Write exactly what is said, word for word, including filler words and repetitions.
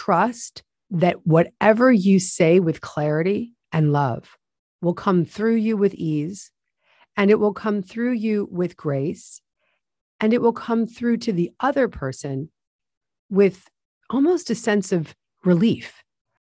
trust that whatever you say with clarity and love will come through you with ease, and it will come through you with grace, and it will come through to the other person with almost a sense of relief